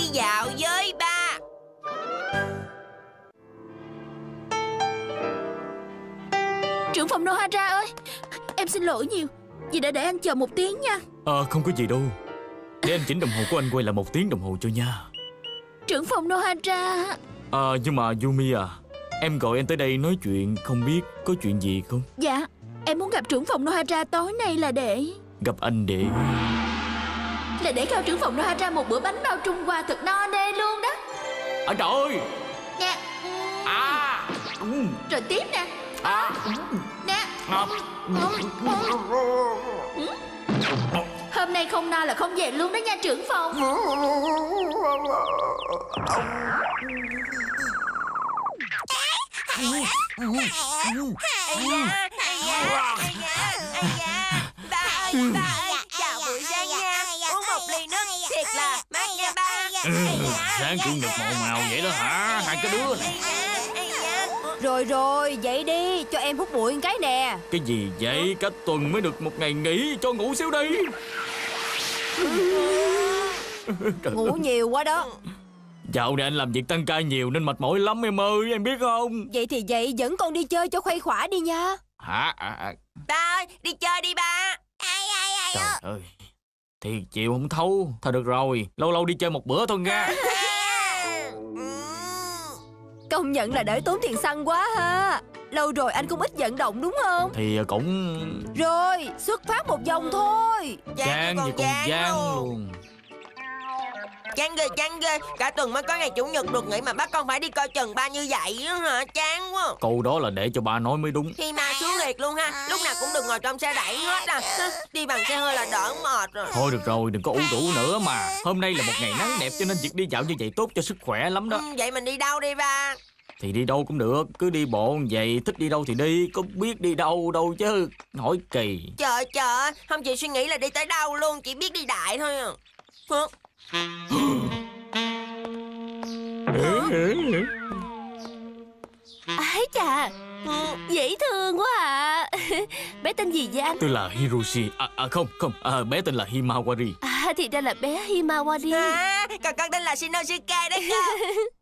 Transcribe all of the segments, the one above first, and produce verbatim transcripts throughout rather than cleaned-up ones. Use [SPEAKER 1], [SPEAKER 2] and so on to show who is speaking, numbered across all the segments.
[SPEAKER 1] dạo với ba.
[SPEAKER 2] Trưởng phòng Nohara ơi, em xin lỗi nhiều vì đã để anh chờ một tiếng nha.
[SPEAKER 3] Ờ không có gì đâu. Để anh chỉnh đồng hồ của anh quay lại một tiếng đồng hồ cho nha.
[SPEAKER 2] Trưởng phòng Nohara.
[SPEAKER 3] Ờ nhưng mà Yumi à, em gọi anh tới đây nói chuyện, không biết có chuyện gì không?
[SPEAKER 2] Dạ, em muốn gặp trưởng phòng Nohara tối nay là để
[SPEAKER 3] Gặp anh để
[SPEAKER 2] Là để khao trưởng phòng Nohara một bữa bánh bao Trung Hoa thật no nê luôn đó.
[SPEAKER 3] À trời ơi.
[SPEAKER 2] Nè.
[SPEAKER 3] À.
[SPEAKER 2] Rồi tiếp nè.
[SPEAKER 3] À.
[SPEAKER 2] Nè.
[SPEAKER 3] À.
[SPEAKER 2] Hôm nay không no là không về luôn đó nha trưởng phòng.
[SPEAKER 1] Ây da, ây da, ây da, ây da. Ba ơi, ba ơi, chào buổi sáng nha. Uống một ly nước thiệt là mát nha ba.
[SPEAKER 3] Sáng chủ nhật màu màu vậy đó hả? Hai cái đứa này.
[SPEAKER 4] Rồi rồi, dậy đi, cho em hút bụi một cái nè.
[SPEAKER 3] Cái gì vậy? Cách tuần mới được một ngày nghỉ, cho ngủ xíu đi.
[SPEAKER 4] Ngủ nhiều quá đó.
[SPEAKER 3] Dạo này anh làm việc tăng ca nhiều nên mệt mỏi lắm em ơi, em biết không?
[SPEAKER 4] Vậy thì dậy dẫn con đi chơi cho khuây khỏa đi nha.
[SPEAKER 3] Hả? À, à.
[SPEAKER 1] Ba ơi, đi chơi đi ba.
[SPEAKER 3] Trời ơi, thì chịu không thấu. Thôi được rồi, lâu lâu đi chơi một bữa thôi nha.
[SPEAKER 4] Công nhận là đỡ tốn tiền xăng quá ha. Lâu rồi anh cũng ít vận động đúng không?
[SPEAKER 3] Thì cũng...
[SPEAKER 4] Rồi, xuất phát một vòng thôi.
[SPEAKER 3] Chán gì còn chán luôn.
[SPEAKER 1] Chán ghê, chán ghê. Cả tuần mới có ngày chủ nhật được nghỉ mà bắt con phải đi coi chừng ba như vậy á hả? Chán quá.
[SPEAKER 3] Câu đó là để cho ba nói mới đúng.
[SPEAKER 1] Thì mà xuống liệt luôn ha. Lúc nào cũng được ngồi trong xe đẩy hết à. Đi bằng xe hơi là đỡ mệt rồi.
[SPEAKER 3] Thôi được rồi, đừng có ủ rũ nữa mà. Hôm nay là một ngày nắng đẹp cho nên việc đi dạo như vậy tốt cho sức khỏe lắm đó.
[SPEAKER 1] Ừ, vậy mình đi đâu đi ba?
[SPEAKER 3] Thì đi đâu cũng được, cứ đi bộ vậy, thích đi đâu thì đi, có biết đi đâu đâu chứ. Hỏi kỳ.
[SPEAKER 1] Trời trời, không chị suy nghĩ là đi tới đâu luôn, chỉ biết đi đại thôi à. Hả?
[SPEAKER 4] Ái chà, dễ thương quá à. Bé tên gì vậy anh?
[SPEAKER 3] Tôi là Hiroshi. À, à không, không, à, bé tên là Himawari.
[SPEAKER 4] À thì ra là bé Himawari.
[SPEAKER 1] À, còn con tên là Shinosuke đấy cơ.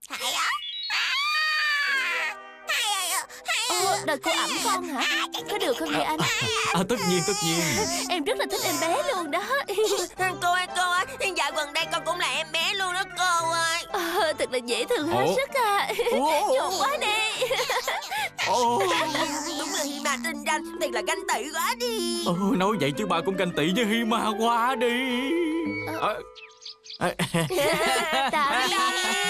[SPEAKER 4] Ồ, đời cô ẩm con hả? Có được không vậy anh?
[SPEAKER 3] À, à, tất nhiên, tất nhiên.
[SPEAKER 4] Em rất là thích em bé luôn đó.
[SPEAKER 1] Cô ơi, cô ơi, dạo gần đây con cũng là em bé luôn đó cô ơi.
[SPEAKER 4] À, thật là dễ thương hết sức à. Trộn quá đi.
[SPEAKER 3] Ồ.
[SPEAKER 1] Đúng là Hima tinh danh, thiệt là ganh tị quá đi.
[SPEAKER 3] Ồ, nói vậy chứ ba cũng ganh tị với Hima quá đi. À. À.
[SPEAKER 4] Tạm biệt.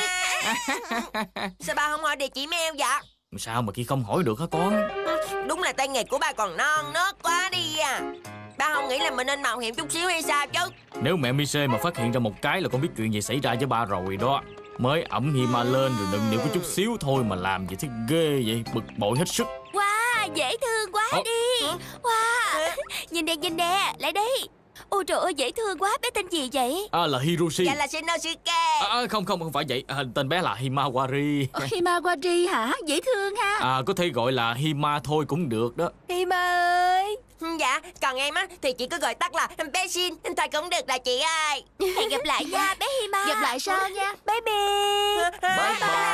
[SPEAKER 1] Sao ba không hỏi địa chỉ mail vậy?
[SPEAKER 3] Sao mà khi không hỏi được hả con?
[SPEAKER 1] Đúng là tay nghề của ba còn non nớt quá đi à. Ba không nghĩ là mình nên mạo hiểm chút xíu hay sao chứ?
[SPEAKER 3] Nếu mẹ Mise mà phát hiện ra một cái là con biết chuyện gì xảy ra với ba rồi đó. Mới ẩm Hima lên rồi đừng liệu có chút xíu thôi mà làm gì thế ghê vậy, bực bội hết sức.
[SPEAKER 4] Wow, dễ thương quá
[SPEAKER 3] Ồ.
[SPEAKER 4] đi. Wow, nhìn nè, nhìn nè, lại đây. Ôi trời ơi, dễ thương quá, bé tên gì vậy?
[SPEAKER 3] À là Hiroshi.
[SPEAKER 1] Dạ là Shinosuke.
[SPEAKER 3] À, không không không phải vậy, à, tên bé là Himawari.
[SPEAKER 2] Himawari hả? Dễ thương ha.
[SPEAKER 3] À có thể gọi là Hima thôi cũng được đó.
[SPEAKER 4] Hima ơi.
[SPEAKER 1] Dạ, còn em á thì chị cứ gọi tắt là bé Shin thôi cũng được là chị ơi.
[SPEAKER 4] Hẹn gặp lại nha, bé Hima.
[SPEAKER 2] Gặp lại sau nha.
[SPEAKER 4] Bye bye.
[SPEAKER 3] Bye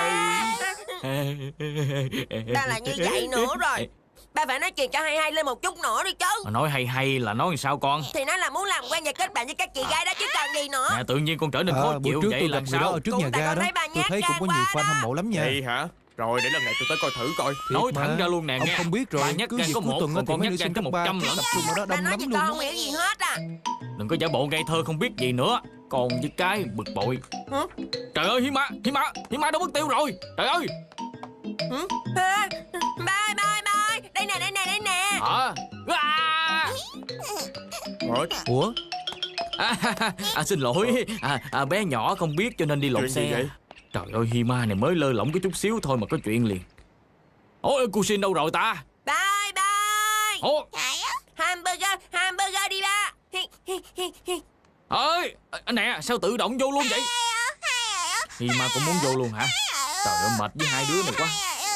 [SPEAKER 3] bye.
[SPEAKER 1] Ba là như vậy nữa rồi. Ba phải nói chuyện cho hay hay lên một chút nữa đi chứ.
[SPEAKER 3] Mà nói hay hay là nói làm sao con?
[SPEAKER 1] Thì nói là muốn làm quen và kết bạn với các chị gái đó chứ cần gì nữa.
[SPEAKER 3] Nè tự nhiên con trở nên
[SPEAKER 5] À,
[SPEAKER 3] khó
[SPEAKER 5] bữa
[SPEAKER 3] chịu
[SPEAKER 5] trước
[SPEAKER 3] vậy
[SPEAKER 5] tôi
[SPEAKER 3] làm
[SPEAKER 5] gặp người đó
[SPEAKER 3] sao?
[SPEAKER 5] ở trước
[SPEAKER 1] Cũng
[SPEAKER 5] nhà
[SPEAKER 1] tại
[SPEAKER 5] ga
[SPEAKER 1] con
[SPEAKER 5] đó.
[SPEAKER 1] thấy bà
[SPEAKER 5] Tôi
[SPEAKER 1] nhát
[SPEAKER 5] thấy cũng có
[SPEAKER 1] gan
[SPEAKER 5] nhiều
[SPEAKER 1] quá
[SPEAKER 5] fan
[SPEAKER 1] đó.
[SPEAKER 5] hâm mộ lắm nha.
[SPEAKER 6] Vậy hả? Rồi để lần này tôi tới coi thử coi.
[SPEAKER 3] Nói
[SPEAKER 5] Thiệt
[SPEAKER 3] thẳng
[SPEAKER 5] mà.
[SPEAKER 3] ra luôn nè
[SPEAKER 5] Ông
[SPEAKER 3] nghe.
[SPEAKER 5] không biết rồi,
[SPEAKER 3] Bà nhắc
[SPEAKER 5] cứ
[SPEAKER 3] gan
[SPEAKER 5] dịp
[SPEAKER 3] có
[SPEAKER 5] cuối
[SPEAKER 3] một,
[SPEAKER 5] tuần
[SPEAKER 3] còn
[SPEAKER 5] thì
[SPEAKER 3] con
[SPEAKER 5] mấy
[SPEAKER 3] nhắc
[SPEAKER 5] nữ
[SPEAKER 3] gan
[SPEAKER 5] sinh
[SPEAKER 3] có
[SPEAKER 5] cấp
[SPEAKER 3] một
[SPEAKER 5] ba
[SPEAKER 3] trăm
[SPEAKER 5] kia
[SPEAKER 3] lận.
[SPEAKER 5] tập trung ở đó
[SPEAKER 1] Ba
[SPEAKER 5] đông
[SPEAKER 1] nói
[SPEAKER 5] lắm
[SPEAKER 1] chị
[SPEAKER 5] luôn
[SPEAKER 1] con
[SPEAKER 5] á.
[SPEAKER 1] không hiểu gì hết à.
[SPEAKER 3] Đừng có giả bộ ngây thơ không biết gì nữa. Còn với cái bực bội.
[SPEAKER 1] Hả?
[SPEAKER 3] Trời ơi Hima, Hima, Hima đâu mất tiêu rồi. Trời ơi.
[SPEAKER 1] Hả? À, ba ơi, ba ơi, ba ơi. Đây nè, đây nè, đây nè.
[SPEAKER 3] Hả? À.
[SPEAKER 6] Rồi,
[SPEAKER 5] Ủa?
[SPEAKER 3] À, à xin lỗi. À, à bé nhỏ không biết cho nên đi lộn
[SPEAKER 6] chuyện gì
[SPEAKER 3] xe.
[SPEAKER 6] vậy?
[SPEAKER 3] Trời ơi Hima này mới lơ lỏng có chút xíu thôi mà có chuyện liền. Ôi Kusin đâu rồi ta?
[SPEAKER 1] Ba ơi, ba ơi.
[SPEAKER 3] Ôi.
[SPEAKER 1] Hamburger, hamburger đi ba. Hi, hi, hi, hi.
[SPEAKER 3] Ơi, nè, sao tự động vô luôn vậy? Hima cũng muốn vô luôn hả? Trời ơi mệt với hai đứa này quá.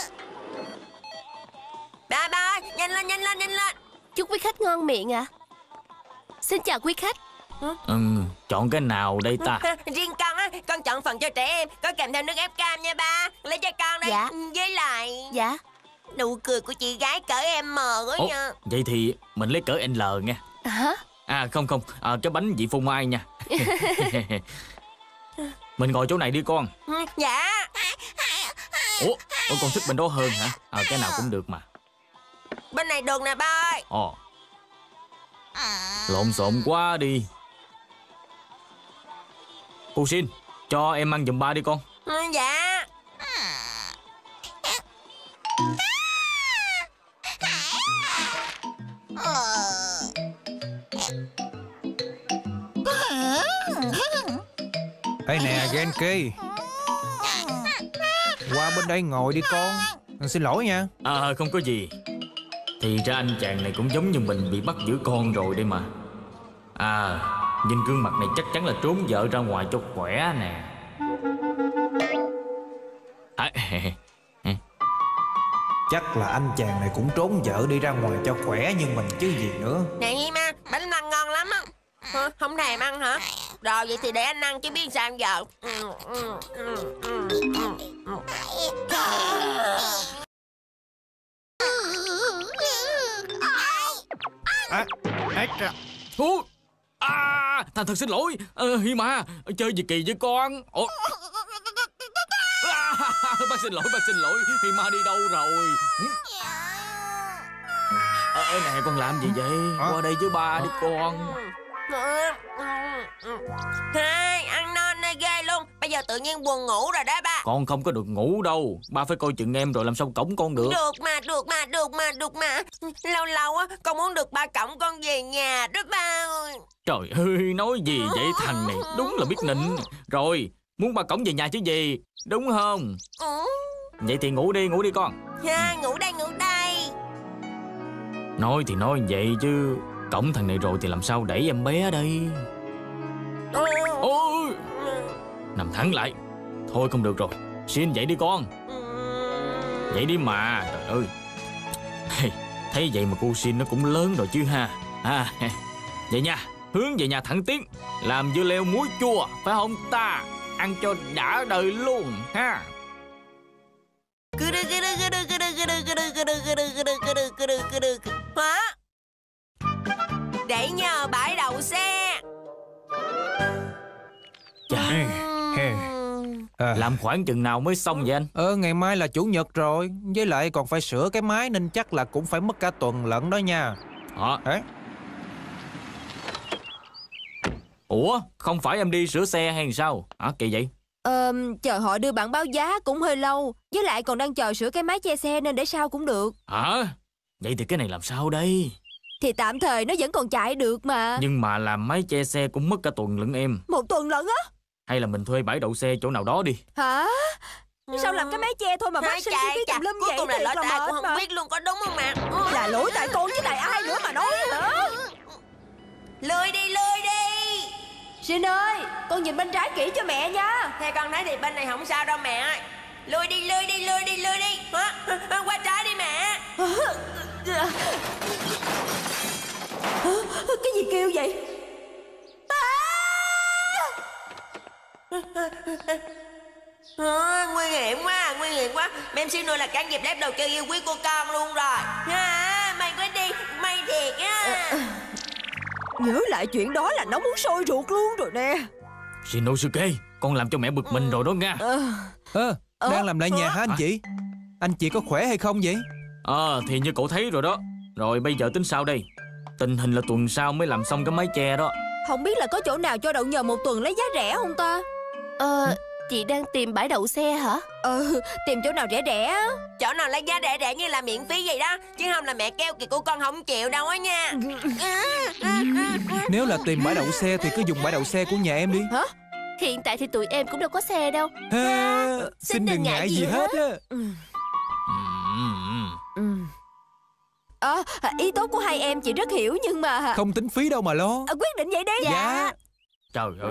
[SPEAKER 1] Ba ba ơi, nhanh lên, nhanh lên, nhanh lên.
[SPEAKER 4] Chúc quý khách ngon miệng ạ. À. Xin chào quý khách.
[SPEAKER 3] Ừ, chọn cái nào đây ta?
[SPEAKER 1] Riêng con á con chọn phần cho trẻ em, có kèm theo nước ép cam nha ba. Lấy cho con đây.
[SPEAKER 4] Dạ.
[SPEAKER 1] Với lại
[SPEAKER 4] Dạ.
[SPEAKER 1] nụ cười của chị gái cỡ em mờ quá
[SPEAKER 3] Ồ,
[SPEAKER 1] nha.
[SPEAKER 3] vậy thì mình lấy cỡ L nha.
[SPEAKER 4] Hả?
[SPEAKER 3] À không không, à, cái bánh vị phô mai nha. Mình ngồi chỗ này đi con.
[SPEAKER 1] Dạ.
[SPEAKER 3] Ủa, ủa con thích bên đó hơn hả? À, cái nào cũng được mà.
[SPEAKER 1] Bên này được nè ba ơi.
[SPEAKER 3] Ồ, lộn xộn quá đi. Cô xin, cho em ăn giùm ba đi con.
[SPEAKER 1] Dạ.
[SPEAKER 5] Ê nè Genki, qua bên đây ngồi đi con. Xin lỗi nha.
[SPEAKER 3] À không có gì. Thì ra anh chàng này cũng giống như mình bị bắt giữ con rồi đây mà. À, nhìn gương mặt này chắc chắn là trốn vợ ra ngoài cho khỏe nè. À,
[SPEAKER 5] Chắc là anh chàng này cũng trốn vợ đi ra ngoài cho khỏe như mình chứ gì nữa.
[SPEAKER 1] Nè Nhi Ma, bánh lăng ngon lắm á. Hả? Không thèm ăn hả? Rồi vậy thì để anh ăn chứ biết sao giờ.
[SPEAKER 5] À, à, à.
[SPEAKER 3] Ủa? À, Thành thật xin lỗi. Ờ, Hi Ma, chơi gì kỳ với con? Ủa? À, bác xin lỗi, bác xin lỗi. Hi Ma đi đâu rồi? Ờ, nè, con làm gì vậy? Qua đây với ba đi con.
[SPEAKER 1] Hai, ăn non nơi ghê luôn. Bây giờ tự nhiên buồn ngủ rồi đó ba.
[SPEAKER 3] Con không có được ngủ đâu. Ba phải coi chừng em rồi làm sao cõng con được.
[SPEAKER 1] Được mà, được mà, được mà, được mà. Lâu lâu á, con muốn được ba cõng con về nhà đó ba ơi.
[SPEAKER 3] Trời ơi, nói gì vậy thằng này? Đúng là biết nịnh. Rồi, muốn ba cõng về nhà chứ gì? Đúng không?
[SPEAKER 1] Ừ.
[SPEAKER 3] Vậy thì ngủ đi, ngủ đi con.
[SPEAKER 1] Ha, ngủ đây, ngủ đây.
[SPEAKER 3] Nói thì nói vậy chứ cõng thằng này rồi thì làm sao đẩy em bé đây?
[SPEAKER 1] Ừ.
[SPEAKER 3] Ôi, nằm thẳng lại. Thôi không được rồi. Xin dậy đi con. Dậy đi mà. Trời ơi. Hey, thấy vậy mà cô Xin nó cũng lớn rồi chứ ha. À, vậy nha. Hướng về nhà thẳng tiến. Làm dưa leo muối chua, phải không ta? Ăn cho đã đời luôn ha.
[SPEAKER 1] Hả? Để nhờ bãi đậu xe.
[SPEAKER 3] Chà,
[SPEAKER 5] À,
[SPEAKER 3] làm khoảng chừng nào mới xong vậy anh?
[SPEAKER 5] Ờ, ngày mai là chủ nhật rồi. Với lại còn phải sửa cái máy nên chắc là cũng phải mất cả tuần lận đó nha.
[SPEAKER 3] Hả?
[SPEAKER 5] Đấy.
[SPEAKER 3] Ủa, không phải em đi sửa xe hay sao? Hả, kỳ vậy?
[SPEAKER 4] Ờ, chờ họ đưa bản báo giá cũng hơi lâu. Với lại còn đang chờ sửa cái máy che xe nên để sau cũng được.
[SPEAKER 3] Hả? Vậy thì cái này làm sao đây?
[SPEAKER 4] Thì tạm thời nó vẫn còn chạy được mà.
[SPEAKER 3] Nhưng mà làm máy che xe cũng mất cả tuần lận em.
[SPEAKER 4] Một tuần lận á?
[SPEAKER 3] Hay là mình thuê bãi đậu xe chỗ nào đó đi.
[SPEAKER 4] Hả? Sao làm cái máy che thôi mà phát sinh chi phí tùm lum
[SPEAKER 1] cuối
[SPEAKER 4] vậy?
[SPEAKER 1] cùng là
[SPEAKER 4] Thiệt
[SPEAKER 1] lỗi
[SPEAKER 4] là
[SPEAKER 1] tại
[SPEAKER 4] mệt
[SPEAKER 1] cũng không
[SPEAKER 4] mà.
[SPEAKER 1] biết luôn, có đúng không mà.
[SPEAKER 4] Là lỗi tại con chứ tại ai nữa mà nói hả?
[SPEAKER 1] Lười đi, lười đi.
[SPEAKER 4] Xin ơi, con nhìn bên trái kỹ cho mẹ nha.
[SPEAKER 1] Theo con thấy thì bên này không sao đâu mẹ ơi. Lười đi, lười đi, lười đi, lười đi. Hả? Qua trái đi mẹ.
[SPEAKER 4] Cái gì kêu vậy?
[SPEAKER 1] À, nguy hiểm quá, nguy hiểm quá. Mem siêu nuôi là cán dịp lép đầu chơi yêu quý của con luôn rồi. À, mày quá đi, mày thiệt á.
[SPEAKER 4] Nhớ lại chuyện đó là nó muốn sôi ruột luôn rồi nè.
[SPEAKER 3] Shinosuke, con làm cho mẹ bực mình rồi đó nha.
[SPEAKER 5] Ờ, đang làm lại nhà hả anh chị? Anh chị có khỏe hay không vậy?
[SPEAKER 3] Ờ, thì như cậu thấy rồi đó. Rồi bây giờ tính sao đây? Tình hình là tuần sau mới làm xong cái mái che đó.
[SPEAKER 4] Không biết là có chỗ nào cho đậu nhờ một tuần lấy giá rẻ không ta?
[SPEAKER 2] Ờ, chị đang tìm bãi đậu xe hả?
[SPEAKER 4] Ừ, tìm chỗ nào rẻ rẻ á.
[SPEAKER 1] Chỗ nào lấy giá rẻ rẻ như là miễn phí vậy đó. Chứ không là mẹ kêu kìa của con không chịu đâu á nha.
[SPEAKER 5] Nếu là tìm bãi đậu xe thì cứ dùng bãi đậu xe của nhà em đi.
[SPEAKER 4] Hả?
[SPEAKER 2] Hiện tại thì tụi em cũng đâu có xe đâu.
[SPEAKER 5] Ha, xin đừng ngại gì hết á.
[SPEAKER 4] Ừ.
[SPEAKER 3] Ừm.
[SPEAKER 4] Ừ. Ờ, ý tốt của hai em chị rất hiểu nhưng mà...
[SPEAKER 5] Không tính phí đâu mà lo.
[SPEAKER 4] À, quyết định vậy đi.
[SPEAKER 5] Dạ.
[SPEAKER 3] Trời ơi.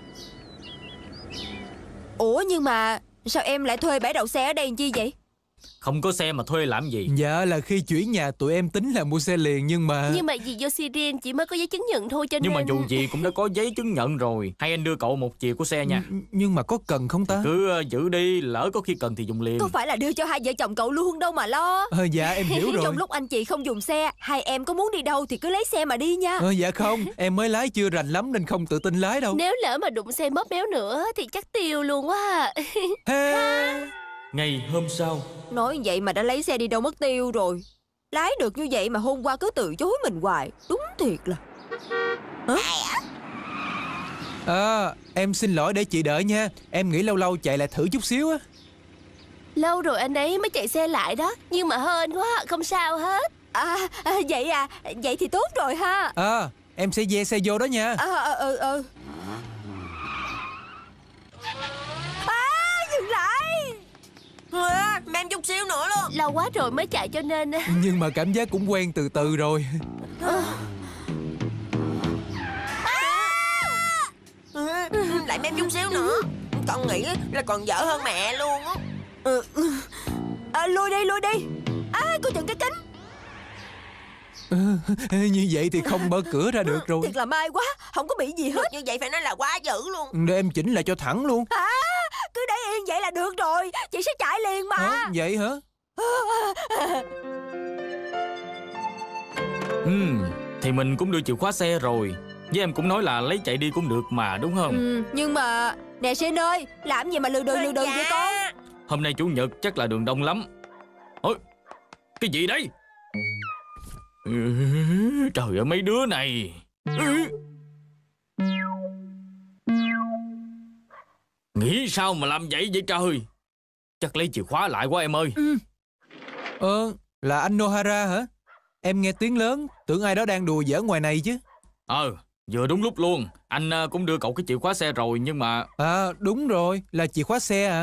[SPEAKER 4] Ủa nhưng mà sao em lại thuê bãi đậu xe ở đây làm chi vậy?
[SPEAKER 3] Không có xe mà thuê làm gì?
[SPEAKER 5] Dạ là khi chuyển nhà tụi em tính là mua xe liền nhưng mà...
[SPEAKER 4] Nhưng mà vì Yoshiden chỉ mới có giấy chứng nhận thôi cho
[SPEAKER 3] Nhưng
[SPEAKER 4] nên...
[SPEAKER 3] mà dù gì cũng đã có giấy chứng nhận rồi. Hay anh đưa cậu một chìa của xe nha.
[SPEAKER 5] Nh- Nhưng mà có cần không ta?
[SPEAKER 3] Cứ uh, giữ đi, lỡ có khi cần thì dùng liền.
[SPEAKER 1] Có phải là đưa cho hai vợ chồng cậu luôn đâu mà lo.
[SPEAKER 5] Ờ, dạ em hiểu rồi.
[SPEAKER 1] Trong lúc anh chị không dùng xe, hai em có muốn đi đâu thì cứ lấy xe mà đi nha.
[SPEAKER 5] Ờ, dạ không, em mới lái chưa rành lắm nên không tự tin lái đâu.
[SPEAKER 4] Nếu lỡ mà đụng xe móp méo nữa thì chắc tiêu luôn quá.
[SPEAKER 5] Ha.
[SPEAKER 3] Ngày hôm sau.
[SPEAKER 1] Nói vậy mà đã lấy xe đi đâu mất tiêu rồi. Lái được như vậy mà hôm qua cứ từ chối mình hoài. Đúng thiệt là. Hả?
[SPEAKER 5] À, em xin lỗi để chị đợi nha. Em nghĩ lâu lâu chạy lại thử chút xíu á.
[SPEAKER 4] Lâu rồi anh ấy mới chạy xe lại đó. Nhưng mà hên quá, không sao hết.
[SPEAKER 1] À, à vậy à, vậy thì tốt rồi ha.
[SPEAKER 5] À, em sẽ ve xe vô đó nha.
[SPEAKER 1] À, ừ, ừ, ừ. À, dừng lại. À, mềm chút xíu nữa luôn.
[SPEAKER 4] Lâu quá rồi mới chạy cho nên...
[SPEAKER 5] Nhưng mà cảm giác cũng quen từ từ rồi.
[SPEAKER 1] À, lại mềm chút xíu nữa. Con nghĩ là còn dở hơn mẹ luôn á. Ừ. À, lui đi, lui đi. À, cô chừng cái kính.
[SPEAKER 5] À, như vậy thì không mở cửa ra được rồi.
[SPEAKER 1] Thiệt là may quá, không có bị gì hết. Như vậy phải nói là quá dữ luôn.
[SPEAKER 5] Để em chỉnh lại cho thẳng luôn.
[SPEAKER 1] À, cứ để yên vậy là được rồi. Chị sẽ chạy liền mà.
[SPEAKER 5] Hả? Vậy hả?
[SPEAKER 3] Ừm, thì mình cũng đưa chìa khóa xe rồi. Với em cũng nói là lấy chạy đi cũng được mà, đúng không?
[SPEAKER 1] Ừ, nhưng mà... Nè Sen ơi, làm gì mà lừ đừ lừ đừ vậy con?
[SPEAKER 3] Hôm nay chủ nhật chắc là đường đông lắm. Ôi, cái gì đấy? Ừ, trời ơi mấy đứa này. Ừ. Nghĩ sao mà làm vậy vậy trời? Chắc lấy chìa khóa lại quá em ơi.
[SPEAKER 5] Ừ. Ờ, là anh Nohara hả? Em nghe tiếng lớn, tưởng ai đó đang đùa giỡn ngoài này chứ.
[SPEAKER 3] Ờ, vừa đúng lúc luôn. Anh cũng đưa cậu cái chìa khóa xe rồi nhưng mà...
[SPEAKER 5] À, đúng rồi, là chìa khóa xe à?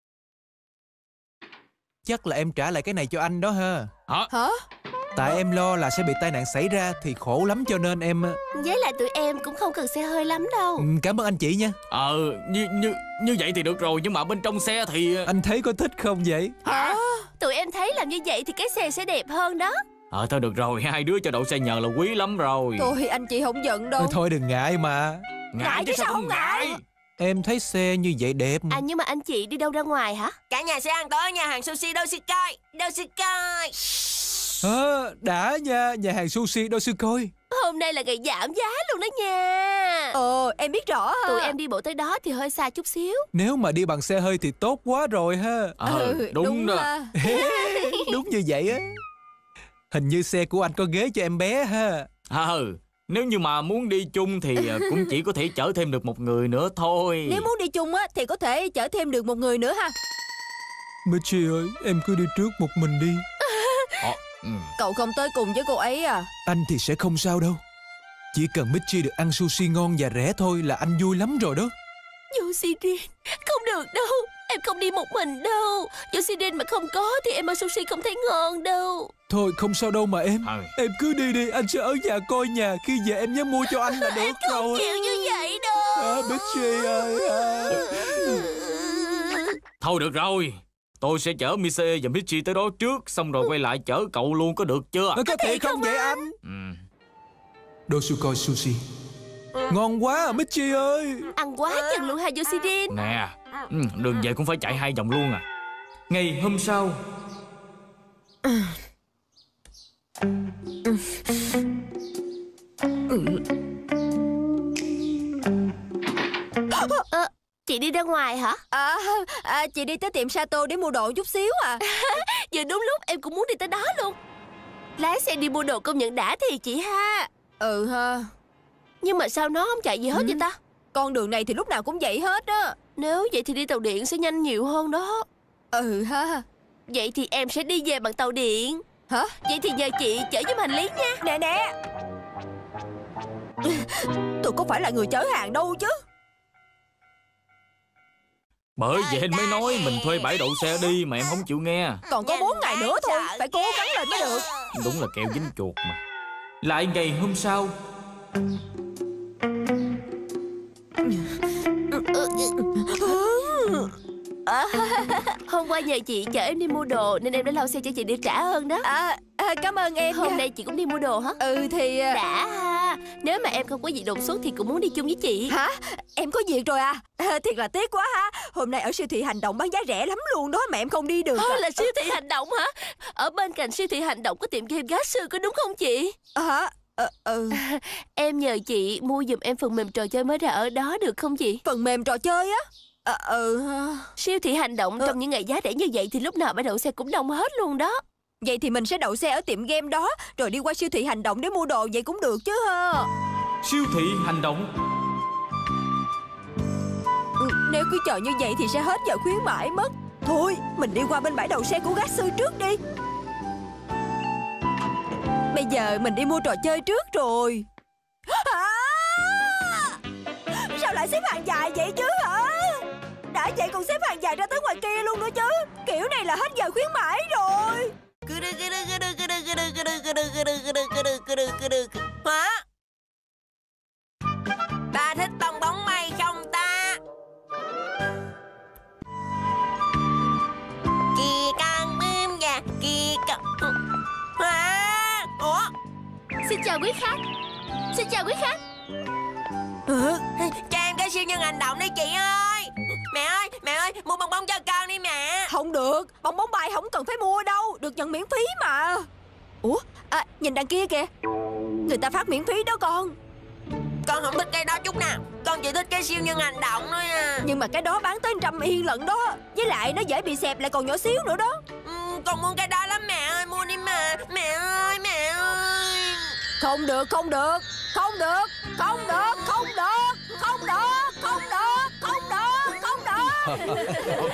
[SPEAKER 5] Chắc là em trả lại cái này cho anh đó ha.
[SPEAKER 3] Hả?
[SPEAKER 1] Hả?
[SPEAKER 5] Tại em lo là sẽ bị tai nạn xảy ra thì khổ lắm cho nên em...
[SPEAKER 4] Với lại tụi em cũng không cần xe hơi lắm đâu.
[SPEAKER 5] Ừ, cảm ơn anh chị nha.
[SPEAKER 3] Ờ, như, như, như vậy thì được rồi. Nhưng mà bên trong xe thì...
[SPEAKER 5] Anh thấy có thích không vậy?
[SPEAKER 4] Hả? Tụi em thấy làm như vậy thì cái xe sẽ đẹp hơn đó.
[SPEAKER 3] Ờ, thôi được rồi. Hai đứa cho đậu xe nhờ là quý lắm rồi.
[SPEAKER 1] Thôi anh chị không giận đâu.
[SPEAKER 5] Ừ, thôi đừng ngại mà.
[SPEAKER 3] Ngại chứ sao không ngại?
[SPEAKER 5] Em thấy xe như vậy đẹp.
[SPEAKER 4] À nhưng mà anh chị đi đâu ra ngoài hả?
[SPEAKER 1] Cả nhà sẽ ăn tối ở nhà hàng sushi Doshikai. Doshikai.
[SPEAKER 5] À, đã nha, nhà hàng sushi Doshikai.
[SPEAKER 4] Hôm nay là ngày giảm giá luôn đó nha.
[SPEAKER 1] Ờ, em biết rõ ha.
[SPEAKER 4] Tụi em đi bộ tới đó thì hơi xa chút xíu.
[SPEAKER 5] Nếu mà đi bằng xe hơi thì tốt quá rồi ha.
[SPEAKER 3] Ờ,
[SPEAKER 1] Ừ,
[SPEAKER 3] đúng,
[SPEAKER 1] đúng
[SPEAKER 3] rồi.
[SPEAKER 1] ha.
[SPEAKER 5] Đúng như vậy á. Hình như xe của anh có ghế cho em bé ha.
[SPEAKER 3] Ờ, nếu như mà muốn đi chung thì cũng chỉ có thể chở thêm được một người nữa thôi.
[SPEAKER 1] Nếu muốn đi chung á thì có thể chở thêm được một người nữa ha.
[SPEAKER 5] Michi ơi, em cứ đi trước một mình đi.
[SPEAKER 3] Ờ, ừ.
[SPEAKER 1] Cậu không tới cùng với cô ấy à?
[SPEAKER 5] Anh thì sẽ không sao đâu. Chỉ cần Michi được ăn sushi ngon và rẻ thôi là anh vui lắm rồi đó.
[SPEAKER 4] Yoshiden, không được đâu. Em không đi một mình đâu. Yoshiden mà không có thì em ăn sushi không thấy ngon đâu.
[SPEAKER 5] Thôi không sao đâu mà em.
[SPEAKER 3] Ờ.
[SPEAKER 5] Em cứ đi đi, anh sẽ ở nhà coi nhà. Khi về em nhớ mua cho anh là được
[SPEAKER 4] Em không
[SPEAKER 5] rồi.
[SPEAKER 4] chịu như vậy đâu.
[SPEAKER 5] À, Michi ơi à.
[SPEAKER 3] Thôi được rồi. Tôi sẽ chở Mise và Michi tới đó trước. Xong rồi quay lại chở cậu luôn có được chưa?
[SPEAKER 5] Nó có thể không vậy anh?
[SPEAKER 3] Ừ.
[SPEAKER 5] Doshikai sushi ngon quá à Michi ơi.
[SPEAKER 4] Ăn quá chừng luôn ha Yoshiden.
[SPEAKER 3] Nè, ừ, đường về cũng phải chạy hai vòng luôn à. Ngày hôm sau.
[SPEAKER 4] Ờ, chị đi ra ngoài hả?
[SPEAKER 1] À, à, chị đi tới tiệm Sato để mua đồ chút xíu à.
[SPEAKER 4] Vừa đúng lúc em cũng muốn đi tới đó luôn. Lái xe đi mua đồ công nhận đã thì chị ha.
[SPEAKER 1] Ừ ha.
[SPEAKER 4] Nhưng mà sao nó không chạy gì hết
[SPEAKER 1] Ừ.
[SPEAKER 4] vậy ta?
[SPEAKER 1] Con đường này thì lúc nào cũng vậy hết á.
[SPEAKER 4] Nếu vậy thì đi tàu điện sẽ nhanh nhiều hơn đó.
[SPEAKER 1] Ừ ha.
[SPEAKER 4] Vậy thì em sẽ đi về bằng tàu điện.
[SPEAKER 1] Hả?
[SPEAKER 4] Vậy thì nhờ chị chở giúp hành lý nha.
[SPEAKER 1] Nè nè, tôi có phải là người chở hàng đâu chứ.
[SPEAKER 3] Bởi vậy anh mới nói mình thuê bãi đậu xe đi mà em không chịu nghe.
[SPEAKER 1] Còn có bốn ngày nữa thôi, phải cố gắng lên mới được.
[SPEAKER 3] Đúng là kẹo dính chuột mà. Lại ngày hôm sau.
[SPEAKER 4] À, hôm qua nhờ chị chở em đi mua đồ nên em đã lau xe cho chị để trả ơn đó.
[SPEAKER 1] À, à cảm ơn em.
[SPEAKER 4] Hôm
[SPEAKER 1] nha.
[SPEAKER 4] nay chị cũng đi mua đồ hả?
[SPEAKER 1] Ừ thì...
[SPEAKER 4] Đã ha. Nếu mà em không có gì đột xuất thì cũng muốn đi chung với chị.
[SPEAKER 1] Hả? Em có việc rồi à? À thiệt là tiếc quá ha. Hôm nay ở siêu thị hành động bán giá rẻ lắm luôn đó mà em không đi được.
[SPEAKER 4] Thôi
[SPEAKER 1] à.
[SPEAKER 4] là siêu thị hành động hả? Ở bên cạnh siêu thị hành động có tiệm game gá sư có đúng không chị?
[SPEAKER 1] Hả? Ờ, ừ.
[SPEAKER 4] À, em nhờ chị mua giùm em phần mềm trò chơi mới ra ở đó được không chị?
[SPEAKER 1] Phần mềm trò chơi á? Ờ, ừ.
[SPEAKER 4] Siêu thị hành động
[SPEAKER 1] Ờ.
[SPEAKER 4] trong những ngày giá rẻ như vậy thì lúc nào bãi đậu xe cũng đông hết luôn đó.
[SPEAKER 1] Vậy thì mình sẽ đậu xe ở tiệm game đó rồi đi qua siêu thị hành động để mua đồ, vậy cũng được chứ ha.
[SPEAKER 3] Siêu thị hành động.
[SPEAKER 1] Ừ, nếu cứ chờ như vậy thì sẽ hết giờ khuyến mãi mất. Thôi mình đi qua bên bãi đậu xe của gác sư trước đi. Bây giờ mình đi mua trò chơi trước rồi. À! Sao lại xếp hàng dài vậy chứ hả? Đã vậy còn xếp hàng dài ra tới ngoài kia luôn nữa chứ. Kiểu này là hết giờ khuyến mãi rồi.
[SPEAKER 7] Hả? Bà thích bong bóng bay không ta? Kìa con bướm nha, kìa con... Hả? Ủa?
[SPEAKER 2] Xin chào quý khách. Xin chào quý khách.
[SPEAKER 1] Hả?
[SPEAKER 7] Cho em cái siêu nhân hành động đi chị ơi. Mẹ ơi, mẹ ơi, mua bong bóng cho con đi mẹ.
[SPEAKER 1] Không được, bong bóng bay không cần phải mua đâu. Được nhận miễn phí mà. Ủa, à, nhìn đằng kia kìa. Người ta phát miễn phí đó con.
[SPEAKER 7] Con không thích cái đó chút nào. Con chỉ thích cái siêu nhân hành động thôi à.
[SPEAKER 1] Nhưng mà cái đó bán tới trăm yên lận đó. Với lại nó dễ bị xẹp lại còn nhỏ xíu nữa đó.
[SPEAKER 7] Ừ, con muốn cái đó lắm mẹ ơi, mua đi mà. Mẹ ơi, mẹ ơi.
[SPEAKER 1] Không được, không được. Không được, không được, không được. Không được, không được, không được, không được.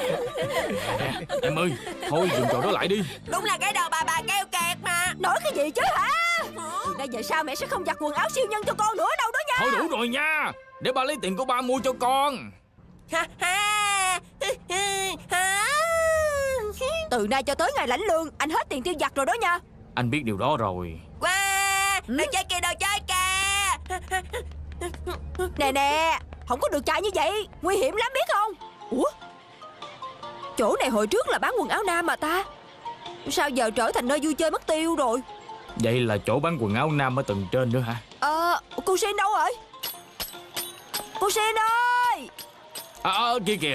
[SPEAKER 3] Em ơi, thôi dừng trò đó lại đi.
[SPEAKER 7] Đúng là cái đầu bà bà keo kẹt mà.
[SPEAKER 1] Nói cái gì chứ hả? Từ nay về sau mẹ sẽ không giặt quần áo siêu nhân cho con nữa đâu đó nha.
[SPEAKER 3] Thôi đủ rồi nha. Để ba lấy tiền của ba mua cho con.
[SPEAKER 7] Ha ha. Ha.
[SPEAKER 1] Từ nay cho tới ngày lãnh lương anh hết tiền tiêu vặt rồi đó nha.
[SPEAKER 3] Anh biết điều đó rồi.
[SPEAKER 7] Wow, đồ chơi kìa, đồ chơi kìa.
[SPEAKER 1] Nè nè, không có được chạy như vậy. Nguy hiểm lắm biết không? Ủa, chỗ này hồi trước là bán quần áo nam mà ta. Sao giờ trở thành nơi vui chơi mất tiêu rồi?
[SPEAKER 3] Vậy là chỗ bán quần áo nam ở tầng trên nữa hả?
[SPEAKER 1] Ờ, cô Xin đâu rồi? Cô Xin ơi.
[SPEAKER 3] À, à kia kìa.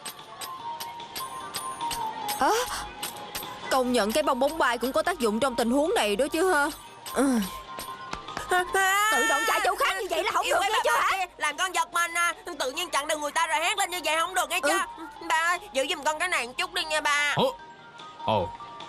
[SPEAKER 1] À, công nhận cái bong bóng bay cũng có tác dụng trong tình huống này đó chứ ha. Ừ. Tự động chạy chỗ khác như vậy là không
[SPEAKER 7] Yêu
[SPEAKER 1] được
[SPEAKER 7] cái
[SPEAKER 1] nghe
[SPEAKER 7] bà
[SPEAKER 1] chứ
[SPEAKER 7] bà
[SPEAKER 1] hả?
[SPEAKER 7] kia, làm con giật mình à. Tự nhiên chặn đường người ta rồi hét lên như vậy không được nghe chưa? Bà ơi, giữ giùm con cái này một chút đi nha bà.
[SPEAKER 3] Ồ. Ồ.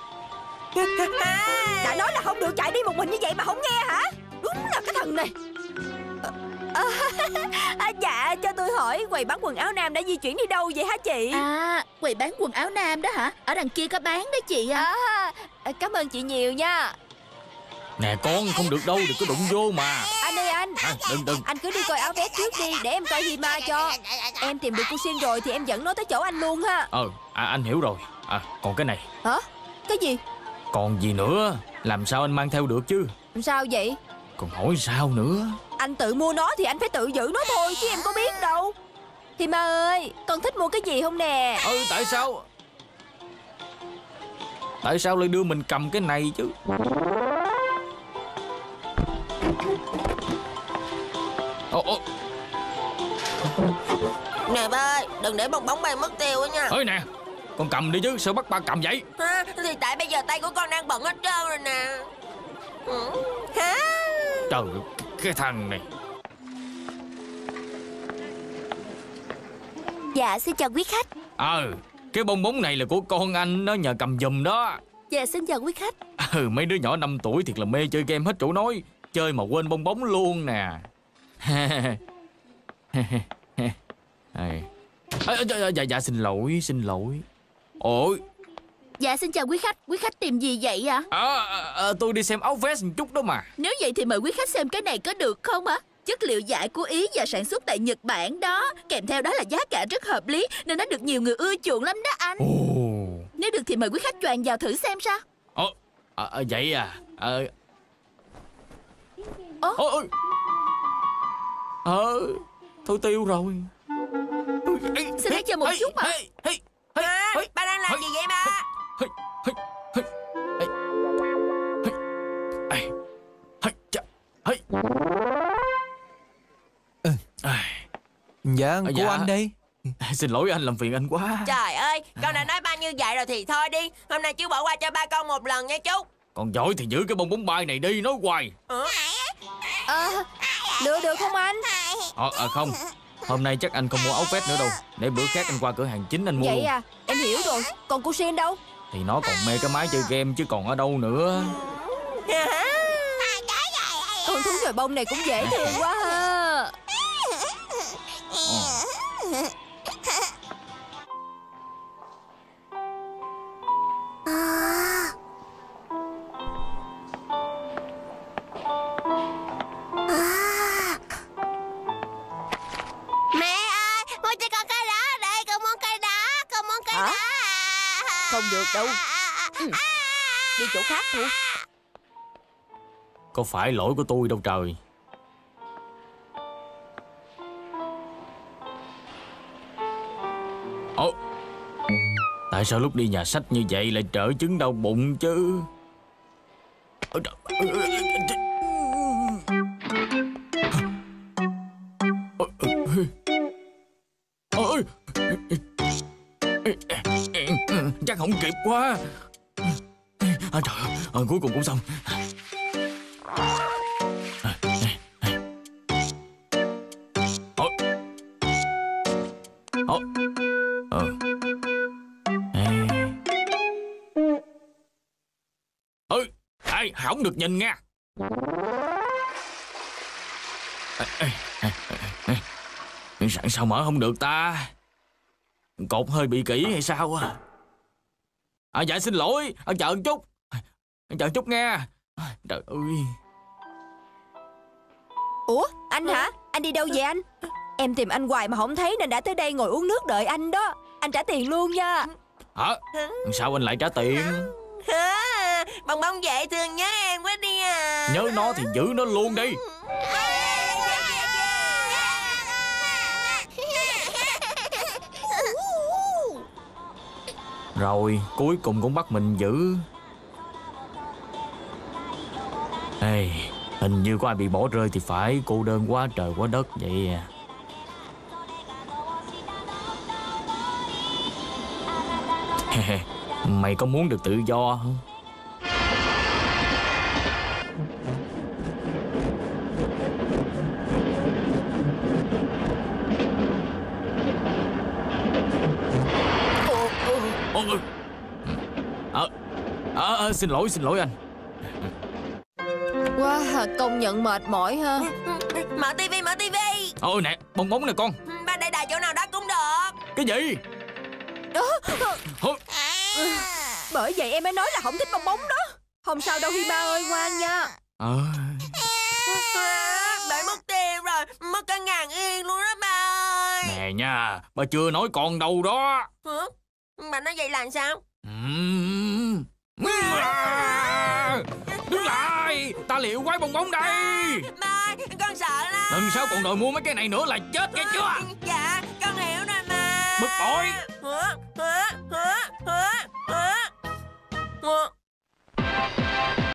[SPEAKER 1] Đã nói là không được chạy đi một mình như vậy mà không nghe hả? Đúng là cái thằng này. À, à, dạ cho tôi hỏi quầy bán quần áo nam đã di chuyển đi đâu vậy hả chị?
[SPEAKER 2] À, quầy bán quần áo nam đó hả? Ở đằng kia có bán đó chị à.
[SPEAKER 1] À, cảm ơn chị nhiều nha.
[SPEAKER 3] Nè con, không được đâu, đừng có đụng vô mà.
[SPEAKER 1] Anh ơi anh,
[SPEAKER 3] À, đừng đừng.
[SPEAKER 1] anh cứ đi coi áo vest trước đi để em coi Hima cho. Em tìm được cô Xin rồi thì em dẫn nó tới chỗ anh luôn ha.
[SPEAKER 3] Ờ, à, anh hiểu rồi. À, còn cái này.
[SPEAKER 1] Hả? Cái gì?
[SPEAKER 3] Còn gì nữa? Làm sao anh mang theo được chứ?
[SPEAKER 1] Sao vậy?
[SPEAKER 3] Còn hỏi sao nữa?
[SPEAKER 1] Anh tự mua nó thì anh phải tự giữ nó thôi chứ em có biết đâu. Hima ơi, con thích mua cái gì không nè?
[SPEAKER 3] Ừ, tại sao? Tại sao lại đưa mình cầm cái này chứ? Ồ, ồ.
[SPEAKER 7] Nè ba ơi, đừng để bong bóng bay mất tiêu á nha.
[SPEAKER 3] Ơi nè, con cầm đi chứ, sao bắt ba cầm vậy?
[SPEAKER 7] Ha, thì tại bây giờ tay của con đang bận hết trơn rồi nè. Ừ. Hả?
[SPEAKER 3] Trời ơi, cái thằng này.
[SPEAKER 4] Dạ xin chào quý khách.
[SPEAKER 3] Ờ, cái bong bóng này là của con anh, nó nhờ cầm giùm đó.
[SPEAKER 4] Dạ xin chào quý khách.
[SPEAKER 3] Ừ, mấy đứa nhỏ năm tuổi thiệt là mê chơi game hết chỗ nói. Chơi mà quên bong bóng luôn nè. À, dạ, dạ, dạ xin lỗi, xin lỗi. Ôi.
[SPEAKER 2] Dạ xin chào quý khách. Quý khách tìm gì vậy ạ?
[SPEAKER 3] À, à, à, tôi đi xem áo vest một chút đó mà.
[SPEAKER 2] Nếu vậy thì mời quý khách xem cái này có được không ạ? Chất liệu vải của Ý và sản xuất tại Nhật Bản đó. Kèm theo đó là giá cả rất hợp lý nên nó được nhiều người ưa chuộng lắm đó anh.
[SPEAKER 3] Ồ.
[SPEAKER 2] Nếu được thì mời quý khách choàng vào thử xem sao.
[SPEAKER 3] Ồ, à, à, vậy à? À.
[SPEAKER 2] Ồ.
[SPEAKER 3] Ôi. Ờ, thôi tiêu rồi.
[SPEAKER 2] Xin hãy chờ một chút mà.
[SPEAKER 3] Hey, hey, hey.
[SPEAKER 5] Dạ,
[SPEAKER 3] À,
[SPEAKER 5] cô
[SPEAKER 3] dạ.
[SPEAKER 5] anh đây.
[SPEAKER 3] Xin lỗi anh làm phiền anh quá.
[SPEAKER 7] Trời ơi, con đã nói ba như vậy rồi thì thôi đi. Hôm nay chú bỏ qua cho ba con một lần nha chú.
[SPEAKER 3] Còn giỏi thì giữ cái bông bóng bay này đi, nói hoài.
[SPEAKER 7] Ờ?
[SPEAKER 1] À, lựa được không anh?
[SPEAKER 3] Ờ, à, không. Hôm nay chắc anh không mua áo vest nữa đâu. Để bữa khác anh qua cửa hàng chính anh mua
[SPEAKER 1] Vậy
[SPEAKER 3] luôn.
[SPEAKER 1] à, em hiểu rồi. Còn cô Xin đâu?
[SPEAKER 3] Thì nó còn mê cái máy chơi game chứ còn ở đâu nữa.
[SPEAKER 1] Con thú nhồi bông này cũng dễ thương quá ha.
[SPEAKER 3] Ờ.
[SPEAKER 4] Mẹ ơi, mua cho con cái đó ở đây. Con muốn cái đó, con muốn cái
[SPEAKER 1] Hả?
[SPEAKER 4] đó.
[SPEAKER 1] Không được đâu. Ừ. Đi chỗ khác thôi.
[SPEAKER 3] Có phải lỗi của tôi đâu trời. Ồ, tại sao lúc đi nhà sách như vậy lại trở chứng đau bụng chứ? Ôi trời. Ôi, chắc không kịp quá. À, trời ơi, à, cuối cùng cũng xong. Ôi. Ôi. Ờ. Ê. Ôi, ê, không được nhìn nha. Ê, ê, ê, ê, ê. Sẵn sao mở không được ta? Cột hơi bị kỹ hay sao à? À dạ xin lỗi, à, chờ một chút. Chờ chút nghe. Trời ơi.
[SPEAKER 1] Ủa, anh hả? Anh đi đâu vậy anh? Em tìm anh hoài mà không thấy nên đã tới đây ngồi uống nước đợi anh đó. Anh trả tiền luôn nha.
[SPEAKER 3] Hả? Sao anh lại trả tiền?
[SPEAKER 7] À, bong bóng dễ thương nhớ em quá đi à.
[SPEAKER 3] Nhớ nó thì giữ nó luôn đi. Rồi cuối cùng cũng bắt mình giữ. Ê, hình như có ai bị bỏ rơi thì phải. Cô đơn quá trời quá đất vậy à. Mày có muốn được tự do không? Ôi, ờ, ờ, ờ, xin lỗi, xin lỗi anh.
[SPEAKER 1] Wow, công nhận mệt mỏi ha.
[SPEAKER 7] Mở tivi, mở tivi.
[SPEAKER 3] Ôi nè, bong bóng nè con.
[SPEAKER 7] Ba đây đài chỗ nào đó cũng được.
[SPEAKER 3] Cái gì?
[SPEAKER 1] Đó.
[SPEAKER 3] Thôi,
[SPEAKER 1] Bởi vậy em mới nói là không thích bong bóng đó. Không sao đâu Hi ba ơi, ngoan nha.
[SPEAKER 3] ờ,
[SPEAKER 7] À, bạn mất tiền rồi, mất cả ngàn yên luôn đó ba ơi.
[SPEAKER 3] nè nha, bà chưa nói con đâu đó.
[SPEAKER 7] Hả? Bà nói vậy là sao?
[SPEAKER 3] Ừm. Đứng lại, ta liệu quái bong bóng đây.
[SPEAKER 7] Ba ơi, con sợ lắm.
[SPEAKER 3] Lần sau còn đòi mua mấy cái này nữa là chết nghe chưa?
[SPEAKER 7] Dạ, con hiểu rồi mà.
[SPEAKER 3] Bực bội.
[SPEAKER 7] Hả? Hả? Hả? Hả? Hả? Hả?